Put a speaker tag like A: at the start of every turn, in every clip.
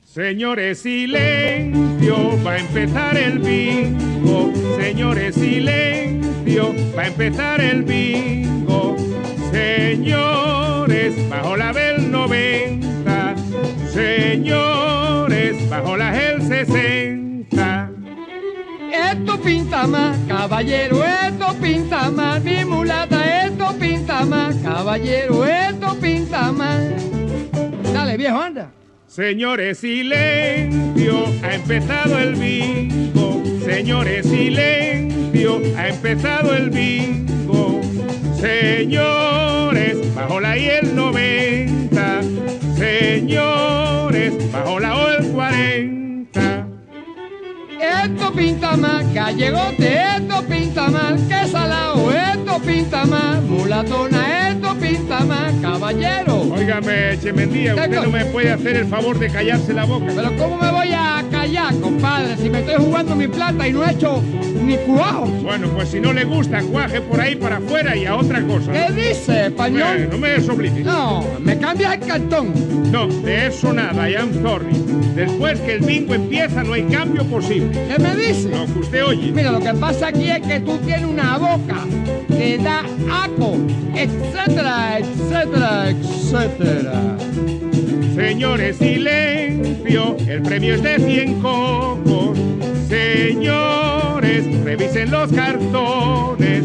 A: Señores, silencio, va a empezar el bingo. Señores, silencio, va a empezar el bingo. Señores, bajo la del 90. Señores, bajo la del 60.
B: Esto pinta más, caballero, esto pinta más. Mi mulata, esto pinta más, caballero, esto pinta más. Dale, viejo, anda.
A: Señores, silencio, ha empezado el bingo. Señores, silencio, ha empezado el bingo. Señores, bajo la y el 90. Señores, bajo la o el 40.
B: Esto pinta más, gallegote, esto pinta más, que salao, esto pinta más, mulatona, esto pinta más, caballero.
A: Óigame, Chemendía, usted no me puede hacer el favor de callarse la boca.
B: Pero ¿cómo me voy a callar, compadre, si me estoy jugando mi plata y no he hecho ni cuajo?
A: Bueno, pues si no le gusta, cuaje por ahí para afuera y a otra cosa.
B: ¿Qué dice, español?
A: No me desobligue.
B: No, me cambias el cartón.
A: No, de eso nada, I am sorry. Después que el bingo empieza no hay cambio posible.
B: ¿Qué me dice?
A: Lo que usted oye.
B: Mira, lo que pasa aquí es que tú tienes una boca que da aco, etcétera, etcétera, etcétera.
A: Señores, silencio, el premio es de 100 cocos. Señores, revisen los cartones.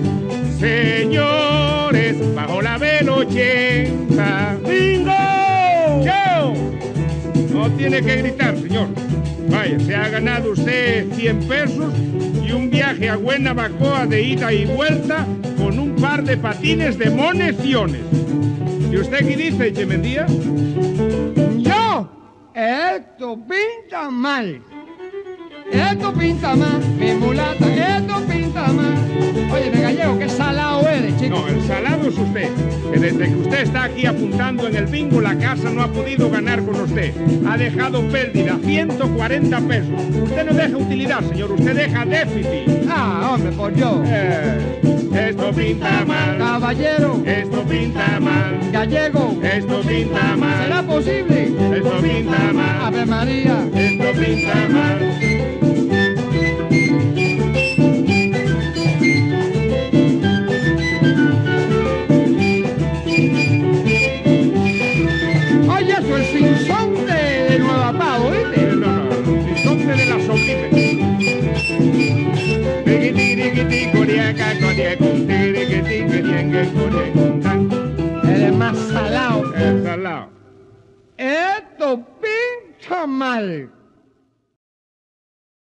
A: Señores, bajo la del 80. ¡Bingo! ¡Yo! No tiene que gritar, señor. Vaya, se ha ganado usted 100 pesos y un viaje a Guanabacoa de ida y vuelta con un par de patines de moneciones. ¿Y usted qué dice, Chemendía?
B: Yo, esto pinta mal. Esto pinta mal, mi mulata, esto pinta mal. Oye, de gallego, qué salado eres, chico.
A: No, el salado es usted, que desde que usted está aquí apuntando en el bingo, la casa no ha podido ganar con usted. Ha dejado pérdida, 140 pesos. Usted no deja utilidad, señor, usted deja déficit.
B: Ah, hombre, por yo.
A: Esto pinta mal.
B: Caballero.
A: Esto pinta mal.
B: Gallego.
A: Esto pinta mal.
B: ¿Será posible?
A: Esto pinta mal.
B: Ave María.
A: Esto pinta mal.
B: Oye, eso es sinsonte de Nueva Pau, ¿viste?
A: No, sinsonte de la Sublime.
B: Eres más salado.
A: El salado.
B: Esto pinta mal.